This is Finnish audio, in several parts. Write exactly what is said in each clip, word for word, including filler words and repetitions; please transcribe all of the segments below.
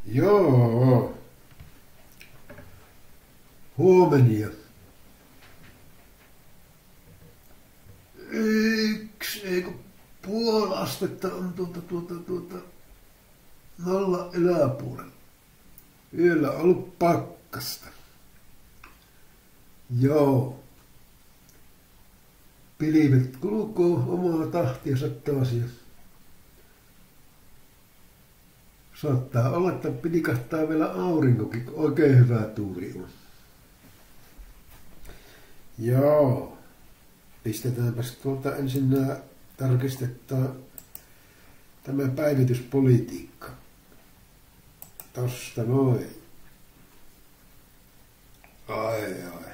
Joo. Huomenia. Yksi, eikö puoli astetta on tuota, tuota, tuota, nolla yläpuolella. Yöllä on ollut pakkasta. Joo. Pilvet kulkoo omaa tahtiansa taas ja saattaa olla, että pinikahtaa vielä aurinkokin, kun oikein hyvä tuuri on. Joo. Pistetäänpäs tuolta ensin tarkistetaan tämä päivityspolitiikka. Tosta noin. Ai ai.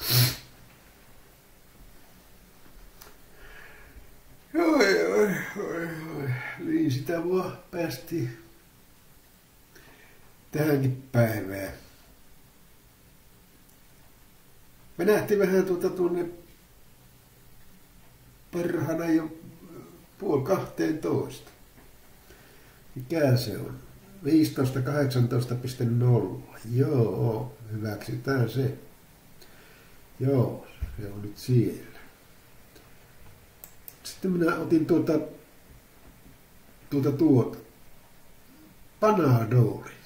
Oi, oi, oi, oi. Niin sitä vaan päästiin tähänkin päivään. Me nähtiin vähän tuota tuonne perhana jo puoli kahteentoista. Mikä se on? viisitoista kahdeksantoista piste nolla. Joo, hyväksytään se. Joo, se on nyt siellä. Sitten minä otin tuota, tuota, tuota Panadolia.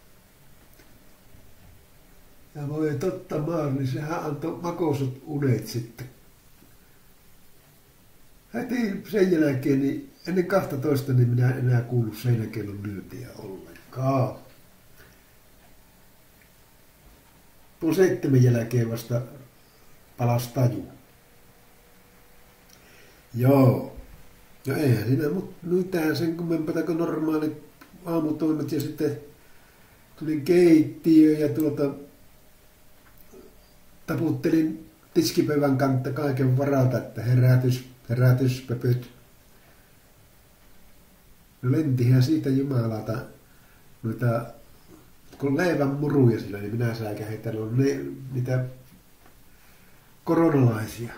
Ja voi totta maan, niin sehän antoi makoisut unet sitten. Heti sen jälkeen, niin ennen kahtatoista, niin minä en enää kuullut seinäkellon lyöntiä ollenkaan. Tuon seitsemän jälkeen vasta palasi taju. Joo. No eihän siinä mitään sen kummempaa kuin normaalit aamutoimet ja sitten tulin keittiöön ja tuota taputtelin tiskipöydän kantta kaiken varalta, että herätys, herätyspöpöt. No lentihän siitä jumalata noita, kun leivän muruja sillä, niin minä säikähdin, on ne, niitä koronalaisia.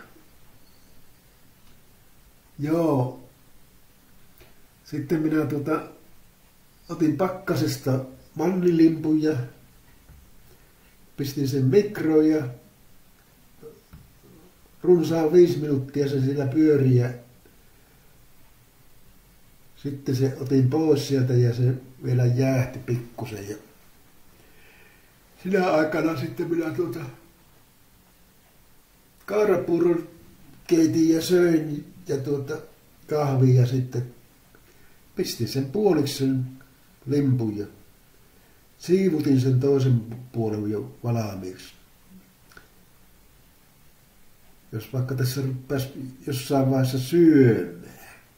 Joo. Sitten minä tuota, otin pakkasesta mannilimpun ja pistin sen mikroon ja runsaan viisi minuuttia se siellä pyöri ja sitten se otin pois sieltä ja se vielä jäähti pikkusen ja sinä aikana sitten minä tuota kaurapuuron keitin ja söin ja tuota kahvia ja sitten pistin sen puoliksi sen limpun ja siivutin sen toisen puolen jo valmiiksi. Jos vaikka tässä rupeaisi jossain vaiheessa syömään.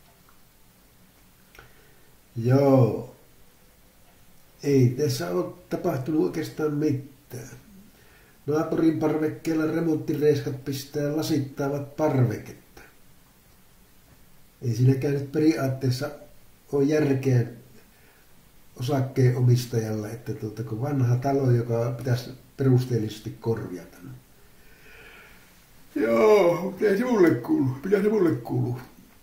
Joo. Ei tässä ole tapahtunut oikeastaan mitään. Naapurin parvekkeella remonttireiskat pistää lasittaavat parveketta. Ei siinäkään nyt periaatteessa ole järkeä osakkeen omistajalle, että tuota, kun vanha talo, joka pitäisi perusteellisesti korjata. Joo, mitä se mulle kuuluu? Mitä se mulle kuuluu?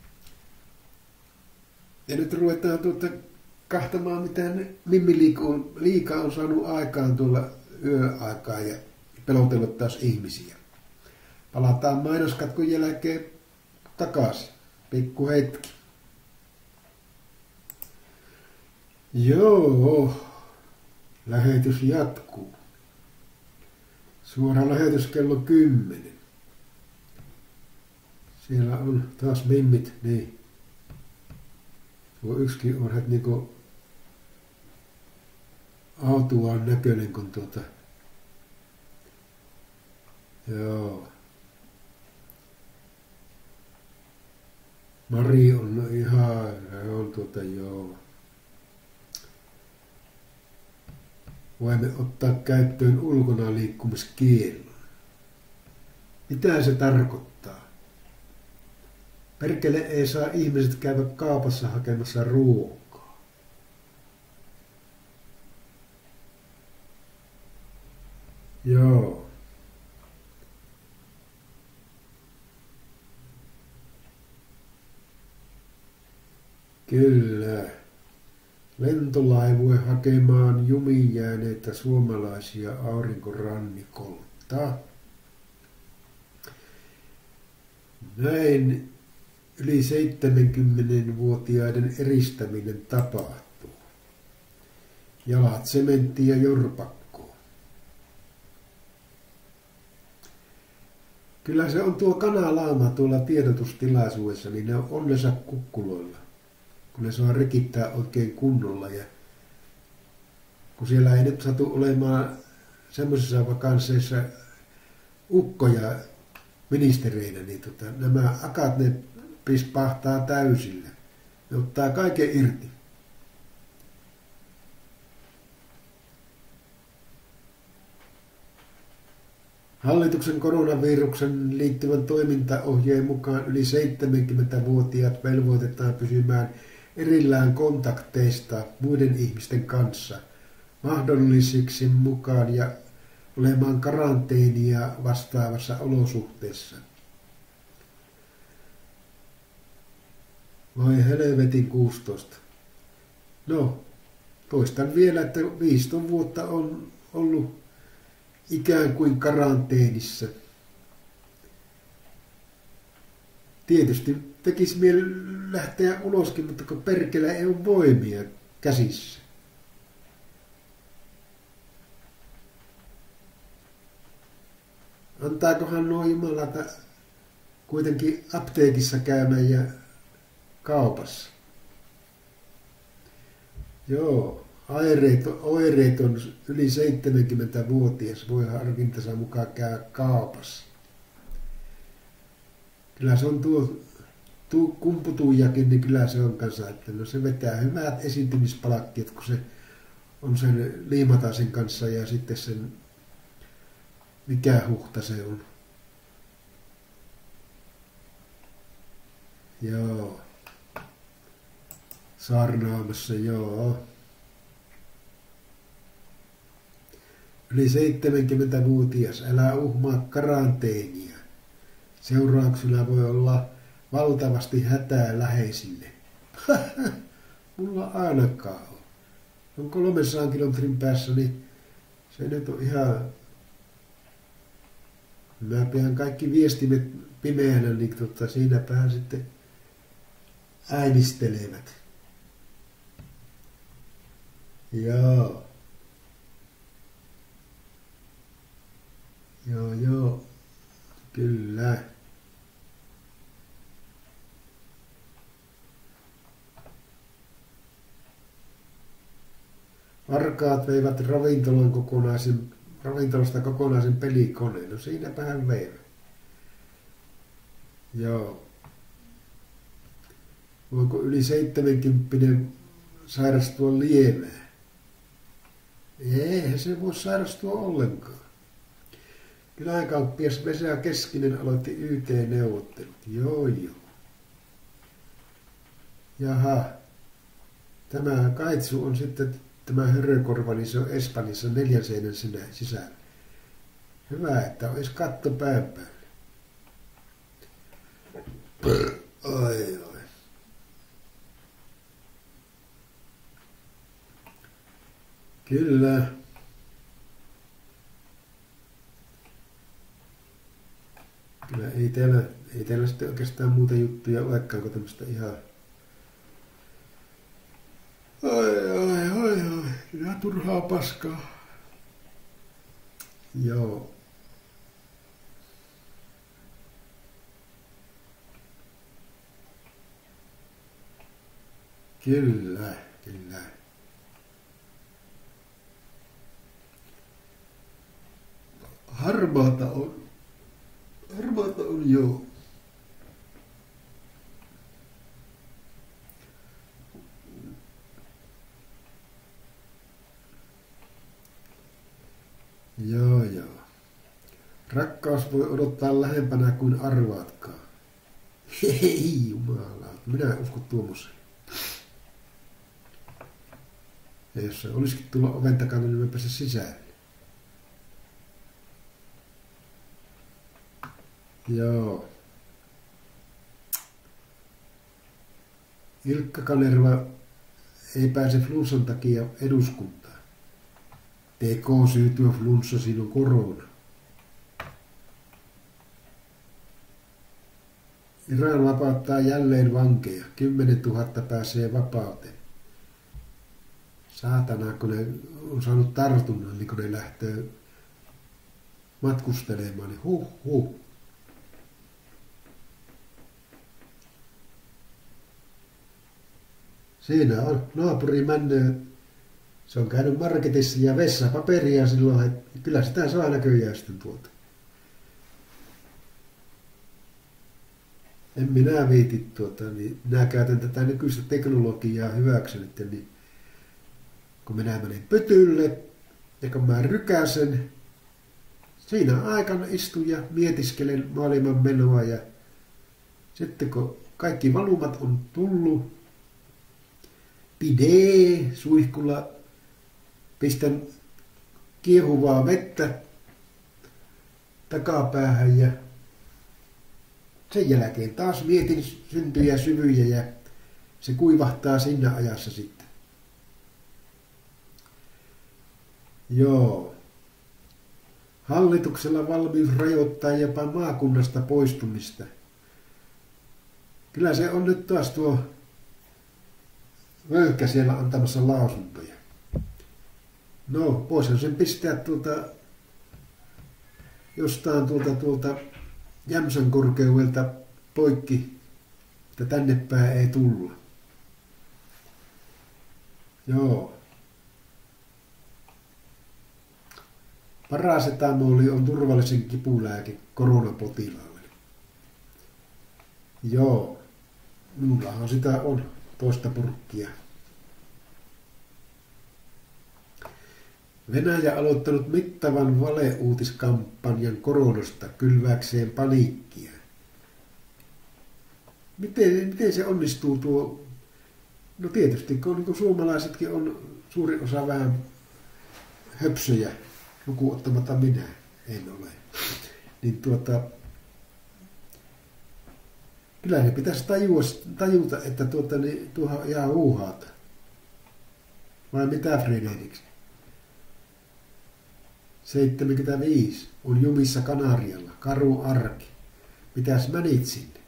Ja nyt ruvetaan tuota kahtamaan, mitä Mimmi Liika on saanut aikaan tuolla yöaikaan ja pelotellut taas ihmisiä. Palataan mainoskatkon jälkeen takaisin. Pikku hetki. Joo, lähetys jatkuu. Suora lähetys kello kymmenen. Siellä on taas mimmit, niin. Tuo yksikin on heti niinku autuaan näköinen, kun tuota. Joo. Mari on ihan, on tuota joo. Voimme ottaa käyttöön ulkona liikkumiskiellon. Mitä se tarkoittaa? Perkele ei saa ihmiset käydä kaupassa hakemassa ruokaa. Joo. Kyllä. lentolaivue hakemaan jumiin jääneitä suomalaisia aurinkorannikolta. Näin yli seitsemänkymmentävuotiaiden eristäminen tapahtuu. Jalat sementtiin ja jorpakkoon. Kyllä se on tuo kanalaama tuolla tiedotustilaisuudessa, niin ne on onnensa kukkuloilla, kun ne saa rekittää oikein kunnolla. Ja kun siellä ei nyt satu olemaan semmoisissa vakansseissa ukkoja ministereinä, niin tota, nämä akat ne pispahtaa täysillä. Ne ottaa kaiken irti. Hallituksen koronaviruksen liittyvän toimintaohjeen mukaan yli seitsemänkymmentävuotiaat velvoitetaan pysymään erillään kontakteista muiden ihmisten kanssa mahdollisiksi mukaan ja olemaan karanteenia vastaavassa olosuhteessa. Vai helvetin kuusitoista. No, toistan vielä, että viisitoista vuotta on ollut ikään kuin karanteenissa. Tietysti tekisi mieli lähteä uloskin, mutta kun perkele ei ole voimia käsissä. Antaakohan nuo jumalata kuitenkin apteekissa käymään ja kaupassa? Joo, oireeton, oireeton yli seitsemänkymmentävuotias voi harkintansa mukaan käydä kaupassa. Kyllä se on tuo, tuo kumputuijakin, niin kyllä se on kanssa, että no se vetää hyvät esiintymispalakkiot, kun se on sen liimataisen kanssa ja sitten sen, mikä huhta se on. Joo. Saarnaamassa, joo. Yli seitsemänkymmentävuotias, älä uhmaa karanteenia. Seurauksena voi olla valtavasti hätää läheisille. Mulla ainakaan on. On kolmesadan kilometrin päässä, niin se nyt on ihan... Mä pidän kaikki viestimet pimeänä, niin tota, siinäpähän sitten äänistelevät. Joo. Joo, joo. Kyllä. Varkaat veivät ravintolan kokonaisen, ravintolasta kokonaisen pelikoneen. No siinäpähän veivät. Joo. Voiko yli seitsemänkymppinen sairastua lievää? Eihän se voi sairastua ollenkaan. Kyläkauppias Vesa Keskinen aloitti Y T-neuvottelut. Joo, joo. Jaha. Tämä kaitsu on sitten, tämä hörökorva, niin se on Espanjassa neljän seinän sisällä. Hyvä, että olisi katto pään päällä. Oi, oi. Kyllä. Kyllä ei täällä, ei täällä sitten oikeastaan muuta juttuja olekaan kuin tämmöistä ihan... Oi, oi, oi, oi. Ihan turhaa paskaa. Joo. Kyllä, kyllä. Harmaata on. Harmaata on, joo. Joo, joo. Rakkaus voi odottaa lähempänä kuin arvaatkaan. Hei jumala, minä en usko tuommoiseen. Ja jos se olisikin tulla oven takana, niin mä pääsen sisälle. Joo. Ilkka Kanerva ei pääse flunssan takia eduskuntaan. Tekosyy tuo flunssa, siinä on korona. Iran vapauttaa jälleen vankeja. Kymmenen tuhatta pääsee vapauteen. Saatana, kun ne on saanut tartunnan, niin kun ne lähtee matkustelemaan, niin huh huh. Siinä on naapuri Männö. Se on käynyt marketissa ja vessapaperia silloin, että kyllä sitä saa näköjään sitten tuolta. En minä viiti tuota, niin minä käytän tätä nykyistä teknologiaa hyväkseni, niin kun minä menen pytylle ja kun mä rykäsen, siinä aikana istun ja mietiskelen maailman menoa ja sitten kun kaikki valumat on tullut, pidee suihkulla, pistän kiehuvaa vettä takapäähän ja sen jälkeen taas mietin syntyjä syvyjä ja se kuivahtaa siinä ajassa sitten. Joo. Hallituksella valmius rajoittaa jopa maakunnasta poistumista. Kyllä se on nyt taas tuo Vöyhkä siellä antamassa lausuntoja. No, voisihan sen pistää tuolta jostain tuolta, tuolta Jämsän korkeudelta poikki, että tänne päin ei tulla. Joo. Parasetamoli on turvallisen kipulääke koronapotilaalle. Joo. Minullahan sitä on toista purkkia. Venäjä aloittanut mittavan valeuutiskampanjan koronasta kylvääkseen paniikkia. Miten, miten se onnistuu tuo? No tietysti, kun niin suomalaisetkin on suuri osa vähän höpsöjä, lukuun ottamatta minä en ole. Niin tuota, kyllä ne pitäisi tajua, tajuta, että tuota, niin, tuohan on ihan uuhaata. Vai mitä Frederiks? seitsemänkymmentäviisi on jumissa Kanarialla, karu arki. Mitäs mänit sinne?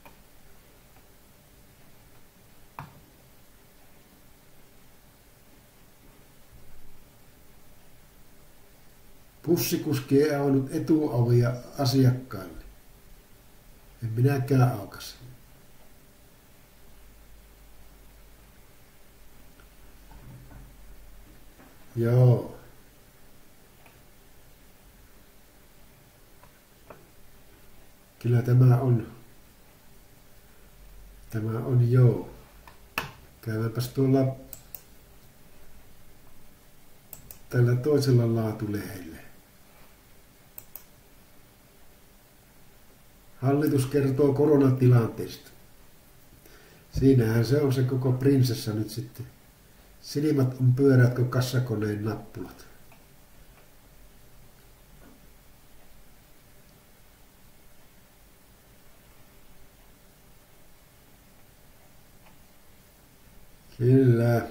Bussikuski ei avannut etuovia asiakkaille. En minäkään aukas. Joo. Kyllä tämä on. Tämä on joo. Käydäänpäs tuolla tällä toisella laatulehdellä. Hallitus kertoo koronatilanteesta. Siinähän se on se koko prinsessa nyt sitten. Silmät on pyörät kuin kassakoneen nappulat. Kyllä.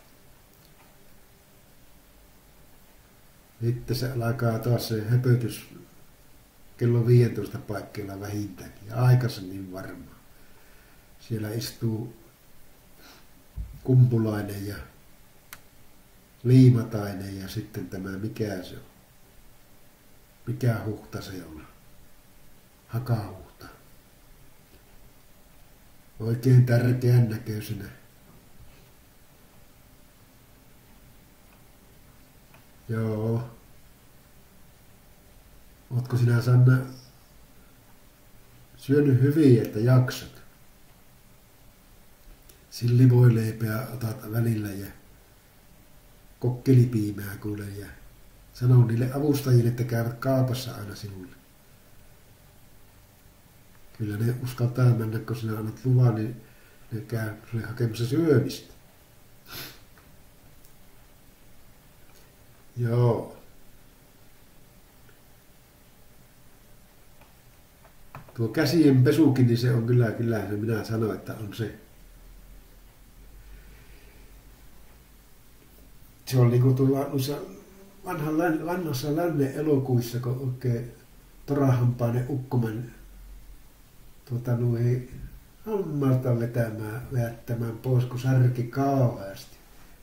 Sitten se alkaa taas se höpötys kello viisitoista paikkeilla vähintäänkin. Ja aikaisemmin varmaan. Siellä istuu Kumpulainen ja Liimatainen ja sitten tämä, mikä se on? Mikä Huhta se on? Hakahuhta. Oikein tärkeän näköisenä. Joo. Ootko sinä, Sanna, syönyt hyvin, että jaksat? Sillivoileipää otat välillä ja kokkelipiimää kuule ja sanon niille avustajille, että käyvät kaupassa aina sinulle. Kyllä ne uskaltaa mennä, kun sinä annat luvan, niin ne käy sulle hakemassa syömistä. Joo. Tuo käsien pesukin, niin se on kyllä, kyllä se minä sanoin, että on se. Se on niinku tuolla noissa vanhan, vanhassa lännen elokuissa, kun oikein torahampainen ukkoman tuota noihin hammalta vetämään, vettämään pois, kun särki kauheasti.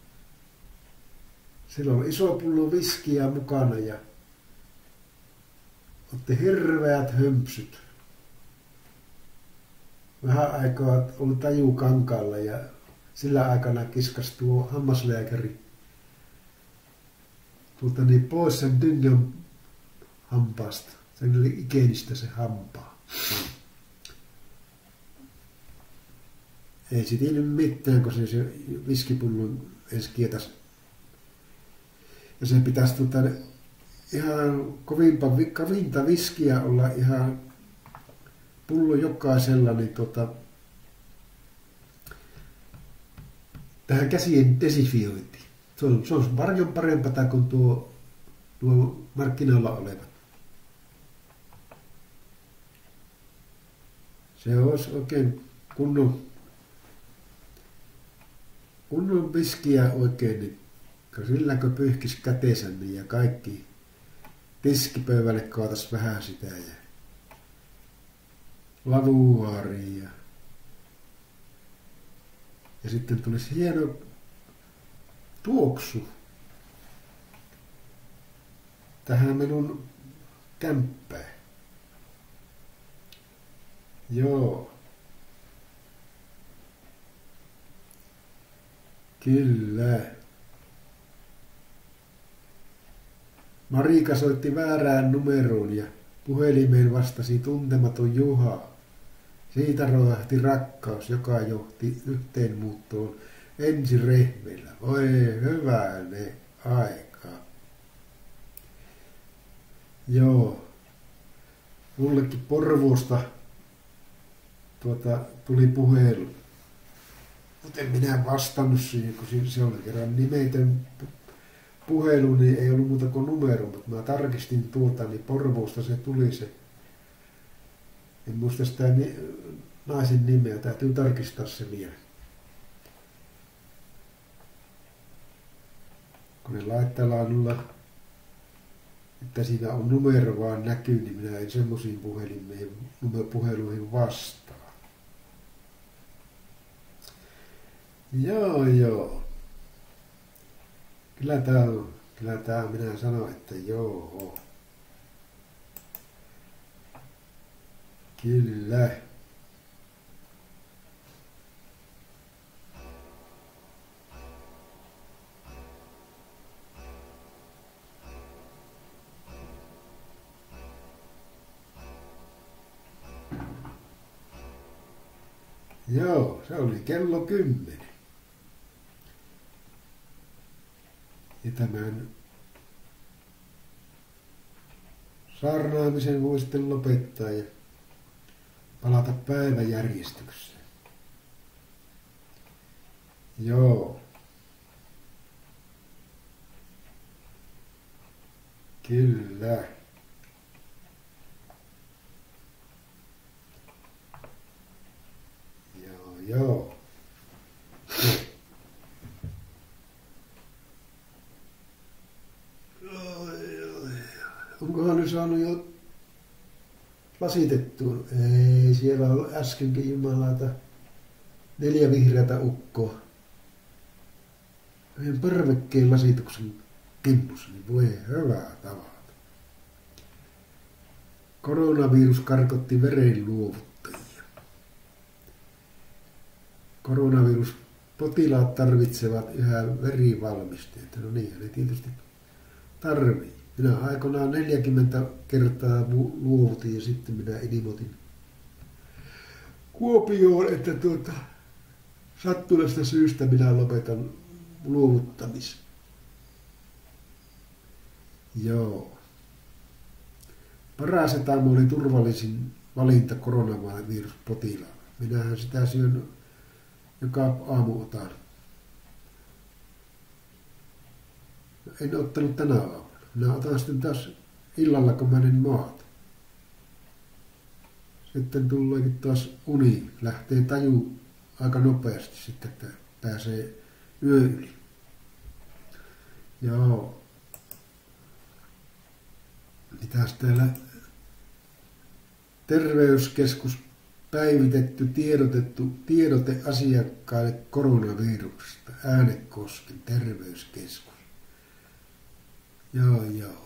Sillä on iso pullo viskiä mukana ja otti hirveät hömpsyt. Vähän aikaa oli taju kankaalla ja sillä aikana kiskas tuo hammaslääkäri tuota niin pois sen dyngän hampaasta. Se oli ikenistä se hampaa. Ei sit ilmi mitään, kun se, se viskipullon ensi kietas. Ja se pitäisi tuota, ihan kovinpa, kovinta viskiä olla ihan pullo jokaisella, niin tuota, tähän käsien desifiointiin. Se on, se on paljon parempaa kuin tuo, tuo markkinoilla oleva. Se olisi oikein kunnon, kunnon viskiä oikein, niin sillä kun pyyhkis käteensä niin ja kaikki tiskipöydälle kaatas vähän sitä ja lavuaaria ja, ja sitten tulisi hieno tuoksu tähän minun kämppään. Joo. Kyllä. Marika soitti väärään numeroon ja puhelimeen vastasi tuntematon Juha. Siitä roahti rakkaus, joka johti yhteenmuuttoon ensi rehmeillä. Voi hyvänen aika. Joo. Mullekin Porvoosta tuota, tuli puhelu. Mutta en minä vastannut siihen, kun se oli kerran nimetön puhelu, niin ei ollut muuta kuin numero, mutta mä tarkistin tuota, niin Porvoosta se tuli se. En muista sitä naisen nimeä, täytyy tarkistaa se vielä. Kun ne laittaa laadulla, että siinä on numero vaan näkyy, niin minä en semmoisiin puheluihin vastaa. Joo, joo. Kyllä tää on, kyllä tää minä sanon, että joo. Kyllä. Joo, se oli kello kymmenen. Ja tämän saarnaamisen voi sitten lopettaa ja palata päiväjärjestykseen. Joo. Kyllä. Joo, joo. Onkohan ne saanut jo lasitettua? Ei, siellä on äskenkin jumalata neljä vihreätä ukkoa. Yhden parvekkeen lasituksen kimpussa, niin voi hyvää tavata. Koronavirus karkotti verenluovuttajia. Koronaviruspotilaat tarvitsevat yhä verivalmisteita. No niin, ne tietysti tarvii. Minä aikoinaan neljäkymmentä kertaa luovutin ja sitten minä ilmoitin Kuopioon, että tuota, sattuneesta syystä minä lopetan luovuttamisen. Joo. Parasetamol oli turvallisin valinta koronaviruspotilaalle. Minähän sitä syön joka aamu otan. En ottanut tänä aamuna. Minä otan sitten taas illalla, kun menen maata. Sitten tuleekin taas uni. Lähtee taju aika nopeasti sitten, että pääsee yö yli. Joo. Mitäs täällä? Terveyskeskus päivitetty, tiedotettu, tiedote asiakkaille koronaviruksesta. Äänekosken terveyskeskus. Joo, joo.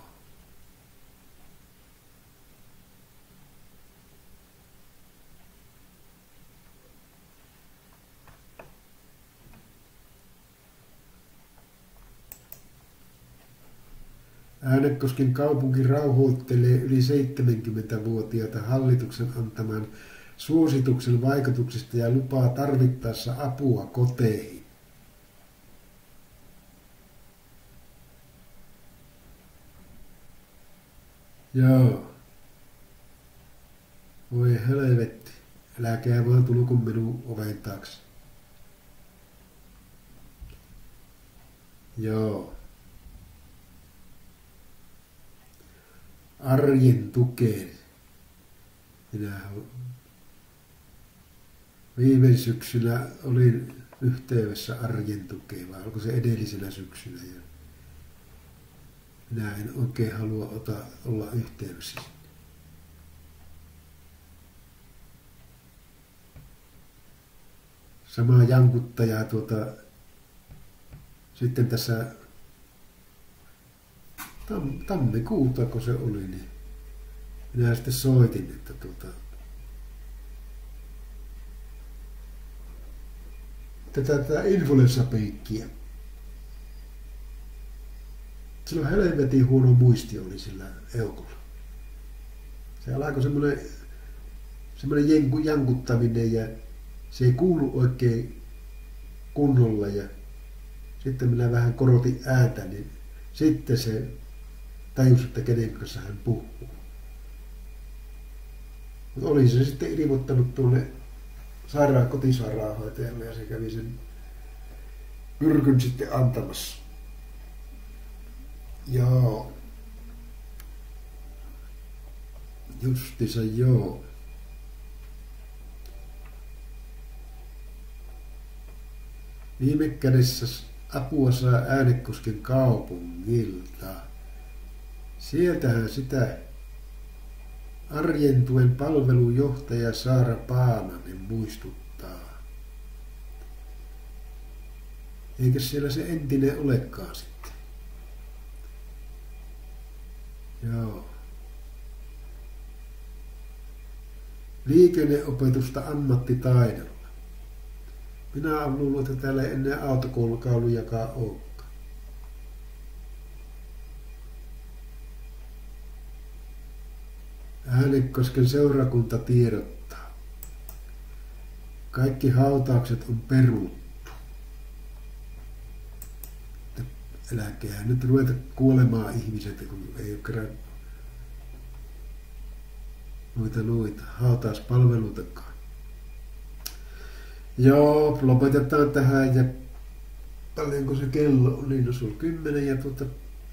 Äänekosken kaupunki rauhoittelee yli seitsemänkymmentävuotiaita hallituksen antaman suosituksen vaikutuksista ja lupaa tarvittaessa apua koteihin. Joo. Voi helvetti. Älkää vaan tulko minun oven taakse. Joo. Arjen tukeen. Minä viime syksynä olin yhteydessä arjen tukeen, vai onko se edellisenä syksynä? Ja minä en oikein halua ota, olla yhteydessä. Sama jankuttaja tuota, sitten tässä tam, tammikuuta, kun se oli, niin minä sitten soitin, että tuota, tätä, tätä influenssapeikkiä. Silloin helvetin huono muisti oli sillä eukolla. Se alkoi semmoinen, semmoinen jankuttaminen ja se ei kuulu oikein kunnolla ja sitten minä vähän korotin ääntä, niin sitten se tajusi, että kenen kanssa hän puhuu. Mutta oli se sitten ilmoittanut tuonne sairaan kotisairaanhoitajalle ja se kävi sen myrkyn sitten antamassa. Joo. Justiinsa joo. Viime kädessä apua saa Äänekosken kaupungilta. Sieltähän sitä Arjen tuen palvelujohtaja Saara Paananen muistuttaa. Eikä siellä se entinen olekaan sitten? Joo. Liikenneopetusta ammattitaidolla. Minä olen luullut, että täällä ei ennen autokoulukaulujakaan olekaan. Äänekosken seurakunta tiedottaa. Kaikki hautaukset on peruttu. Älkää nyt ruveta kuolemaan ihmiset, kun ei ole kerran noita noita hautauspalveluitakaan. Joo, lopetetaan tähän ja paljonko se kello on, niin no sulla kymmenen ja tuota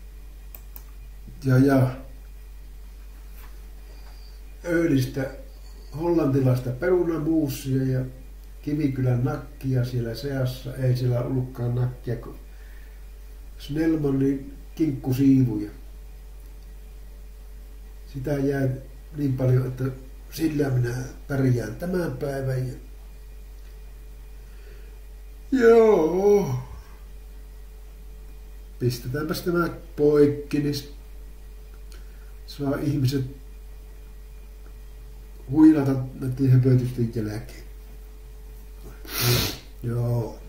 ja ja öljystä hollantilaista perunamuusia ja Kivikylän nakkia siellä seassa, ei siellä ollutkaan nakkia, kun Snellmanin kinkkusiivuja. Sitä jää niin paljon, että sillä minä pärjään tämän päivän. Ja joo. Pistetäänpäs tämä poikki, niin saa ihmiset huilata näiden höpötysten jälkeen. Joo.